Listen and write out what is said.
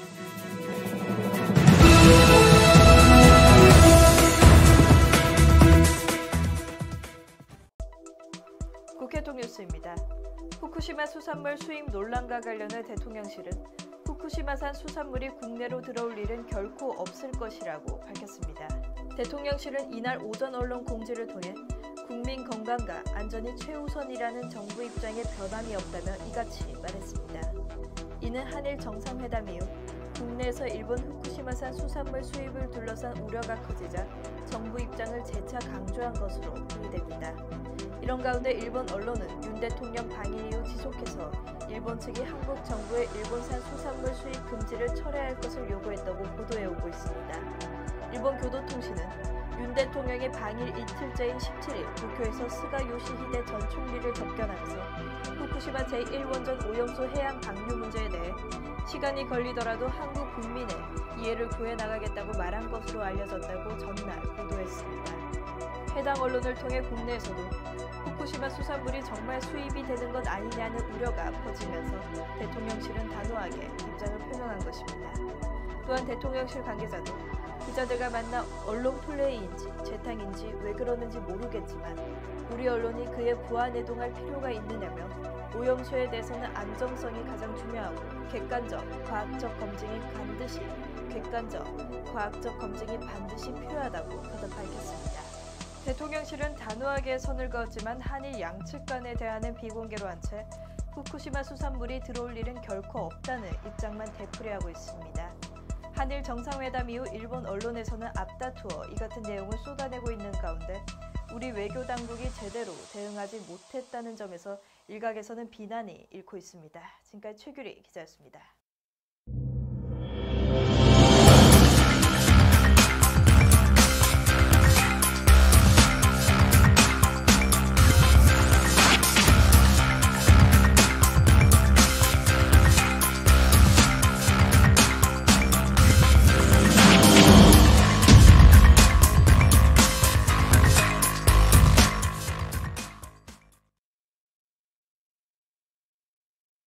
국회통 뉴스입니다. 후쿠시마 수산물 수입 논란과 관련해 대통령실은 후쿠시마산 수산물이 국내로 들어올 일은 결코 없을 것이라고 밝혔습니다. 대통령실은 이날 오전 언론 공지를 통해 국민 건강과 안전이 최우선이라는 정부 입장에 변함이 없다며 이같이 말했습니다. 이는 한일 정상회담 이후 국내에서 일본 후쿠시마산 수산물 수입을 둘러싼 우려가 커지자 정부 입장을 재차 강조한 것으로 풀이됩니다. 이런 가운데 일본 언론은 윤 대통령 방일 이후 지속해서 일본 측이 한국 정부의 일본산 수산물 수입 금지를 철회할 것을 요구했다고 보도해오고 있습니다. 일본 교도통신은 윤 대통령의 방일 이틀째인 17일 도쿄에서 스가 요시히데 전 총리를 접견하면서 후쿠시마 제1원전 오염수 해양 방류 문제에 대해 시간이 걸리더라도 한국 국민의 이해를 구해나가겠다고 말한 것으로 알려졌다고 전날 보도했습니다. 해당 언론을 통해 국내에서도 후쿠시마 수산물이 정말 수입이 되는 것 아니냐는 우려가 퍼지면서 대통령실은 단호하게 입장을 표명한 것입니다. 또한 대통령실 관계자도 기자들과 만나 언론 플레이인지 재탕인지 왜 그러는지 모르겠지만 우리 언론이 그에 부안해동할 필요가 있느냐며 오염수에 대해서는 안정성이 가장 중요하고 객관적, 과학적 검증이 반드시 필요하다고 거듭 밝혔습니다. 대통령실은 단호하게 선을 그었지만 한일 양측 간의 대화는 비공개로 한 채 후쿠시마 수산물이 들어올 일은 결코 없다는 입장만 되풀이하고 있습니다. 한일 정상회담 이후 일본 언론에서는 앞다투어 이 같은 내용을 쏟아내고 있는 가운데 우리 외교 당국이 제대로 대응하지 못했다는 점에서 일각에서는 비난이 일고 있습니다. 지금까지 최규리 기자였습니다.